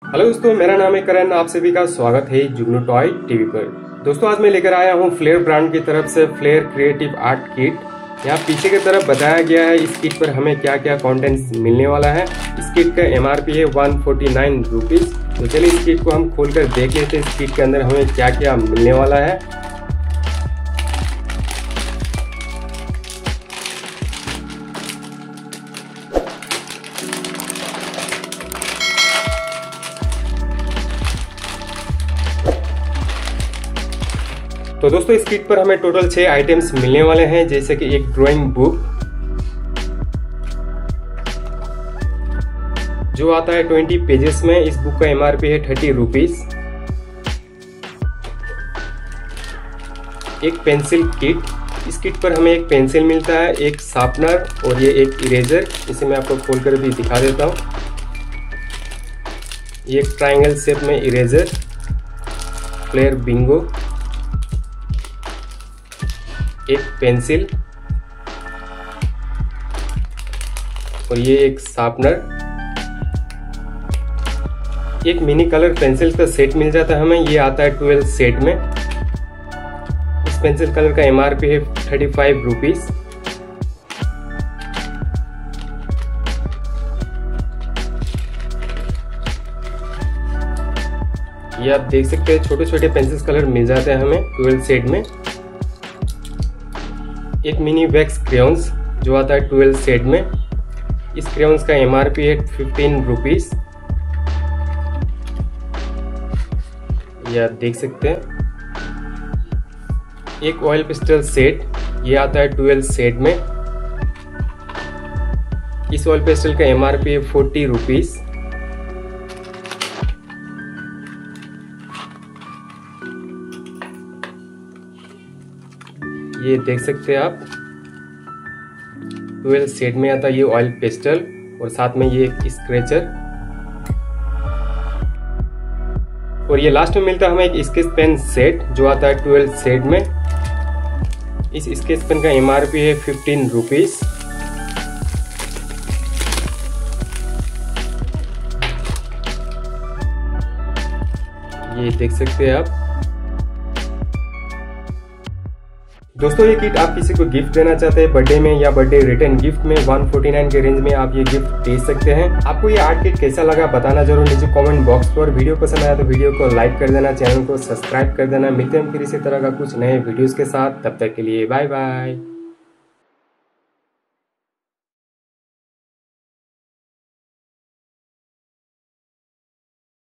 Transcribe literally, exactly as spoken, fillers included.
Hello दोस्तों, मेरा नाम है करण। आप सभी का स्वागत है जुगनू टॉय टीवी पर। दोस्तों आज मैं लेकर आया हूँ फ्लेयर ब्रांड की तरफ से फ्लेयर क्रिएटिव आर्ट किट। यहाँ पीछे की तरफ बताया गया है इस किट पर हमें क्या क्या कंटेंट्स मिलने वाला है। इस किट का एमआरपी है वन फोर्टी नाइन रुपीज। तो चलिए इस किट को हम खोलकर देख लेते हैं इस किट के अंदर हमें क्या क्या मिलने वाला है। तो दोस्तों इस किट पर हमें टोटल छह आइटम्स मिलने वाले हैं, जैसे कि एक ड्राइंग बुक जो आता है ट्वेंटी पेजेस में। इस बुक का एमआरपी है थर्टी रुपीज। एक पेंसिल किट। इस किट पर हमें एक पेंसिल मिलता है, एक शार्पनर और ये एक इरेजर। इसे मैं आपको खोलकर भी दिखा देता हूँ। ये एक ट्रायंगल शेप में इरेजर, फ्लेयर बिंगो, एक पेंसिल और ये एक शार्पनर। एक मिनी कलर पेंसिल का सेट मिल जाता है हमें, ये आता है ट्वेल्व सेट में। इस पेंसिल कलर का एमआरपी है थर्टी फाइव रुपीज। ये आप देख सकते हैं छोटे छोटे पेंसिल कलर मिल जाते हैं हमें ट्वेल्व सेट में। एक मिनी वैक्स क्रेयॉन्स जो आता है ट्वेल्व सेट में। इस क्रेयॉन्स का एमआरपी है फिफ्टीन रुपीज। ये आप देख सकते हैं। एक ऑयल पेस्टल सेट, ये आता है ट्वेल्व सेट में। इस ऑयल पेस्टल का एमआरपी है फोर्टी रुपीज। ये देख सकते हैं आप ट्वेल्व सेट में आता है ये ऑयल पेस्टल और साथ में ये एक स्क्रैचर। और ये लास्ट में मिलता है हमें एक स्केच पेन सेट जो आता है ट्वेल्व सेट में। इस स्केच पेन का एमआरपी है फिफ्टीन रुपीज। ये देख सकते हैं आप। दोस्तों ये किट आप किसी को गिफ्ट देना चाहते हैं बर्थडे में या बर्थडे रिटर्न गिफ्ट में, वन फोर्टी नाइन के रेंज में आप ये गिफ्ट दे सकते हैं। आपको ये आर्ट किट कैसा लगा बताना जरूर नीचे कमेंट बॉक्स पर। वीडियो पसंद आया तो वीडियो को लाइक कर देना, चैनल को सब्सक्राइब कर देना। मिलते हैं फिर इसी तरह का कुछ नए वीडियोस के साथ, तब तक के लिए बाय बाय।